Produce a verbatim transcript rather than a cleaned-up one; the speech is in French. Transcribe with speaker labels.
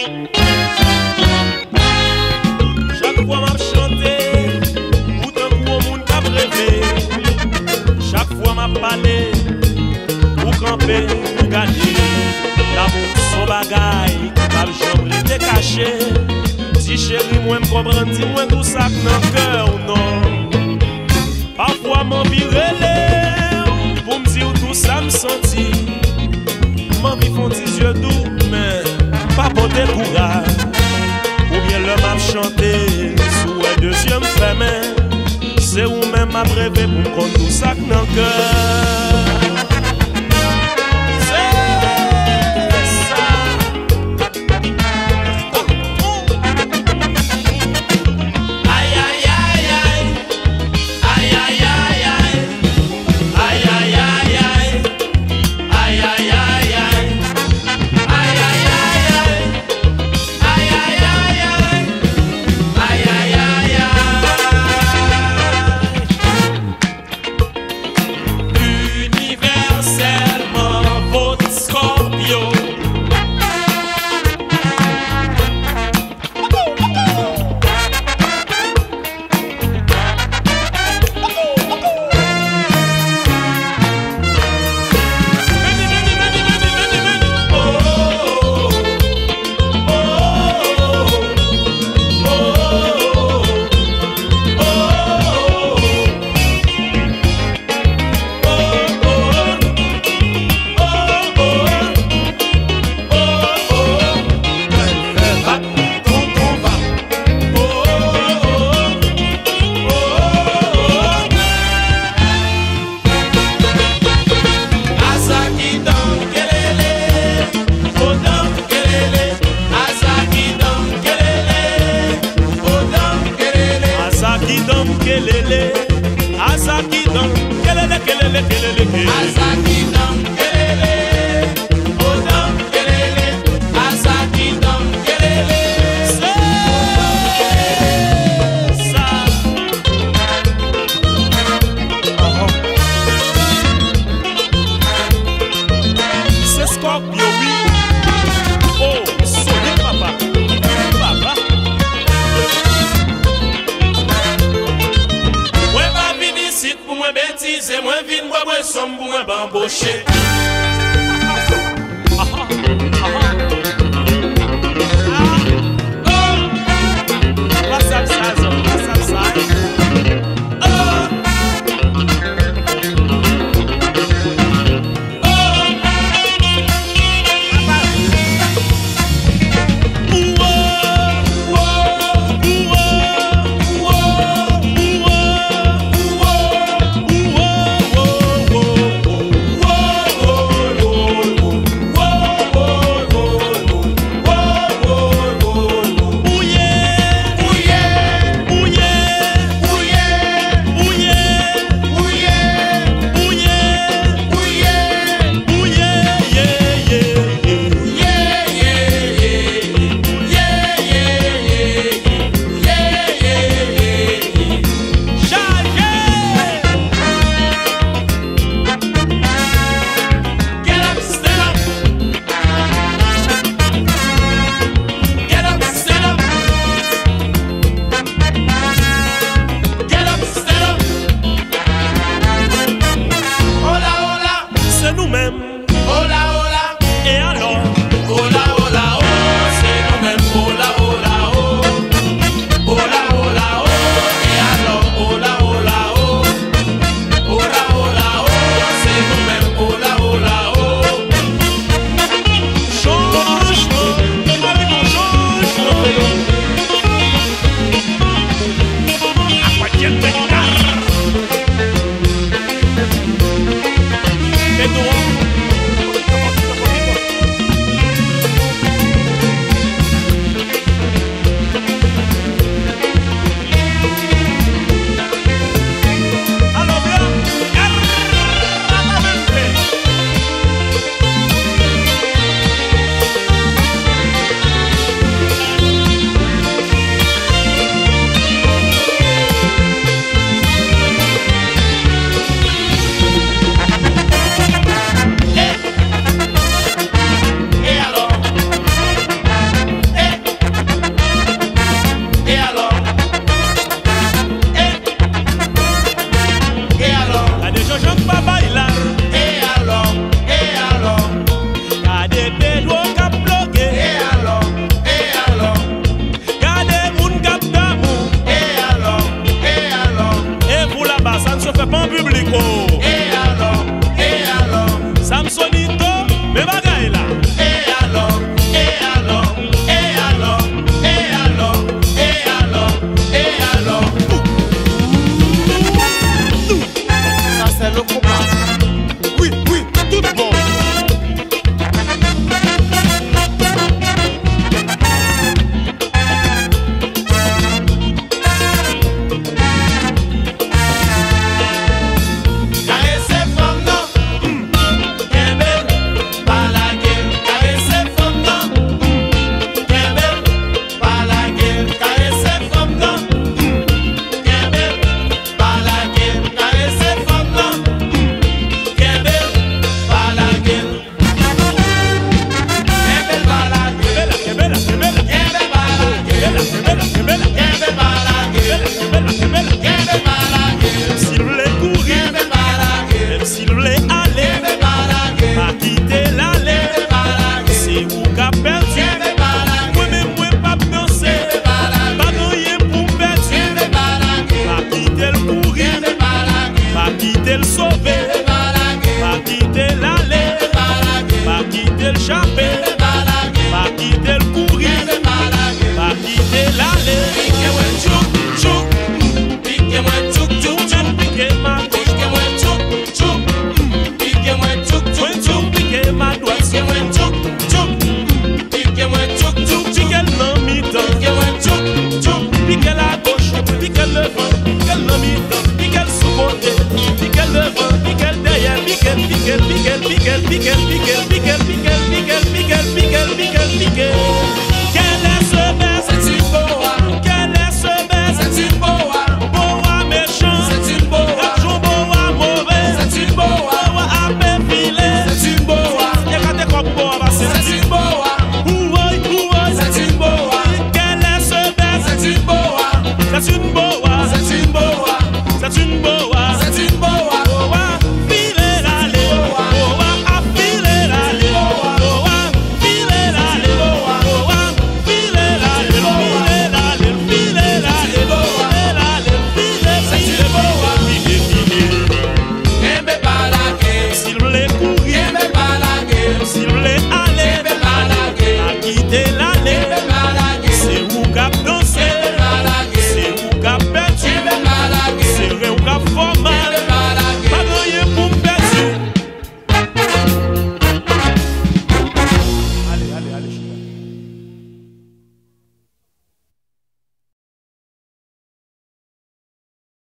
Speaker 1: Chaque fois m'a chanté, ou d'un coup au monde qu'a rêvé. Chaque fois m'a parlé, ou camper, ou gagner. L'amour son bagaille, qui va jamais rester caché. Si chérie, moi m'comprends, dis-moi tout ça que dans le cœur ou non. Parfois m'envie relève, pour me dire tout ça me sentit. M'envie font des yeux doux, mais pas porter courage. Ou bien l'homme a chanté, sous les deux yeux me fermés. C'est où même m'a rêvé pour me compter tout ça que dans le cœur. Azakidam kelele, Azakidam kelele kelele kelele kelele. Azakidam kelele, odam kelele, Azakidam kelele. C'est ça. C'est Scorpio, oui. Oh, sonne papa, papa. Pour moi bêtise, moi vine, moi moi somme pour moi bambocher.
Speaker 2: Oh,
Speaker 1: piquel, piquel, piquel, piquel, piquel, piquel, piquel, piquel.